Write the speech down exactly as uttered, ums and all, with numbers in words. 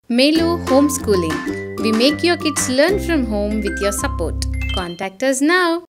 Melu Homeschooling. We make your kids learn from home with your support. Contact us now.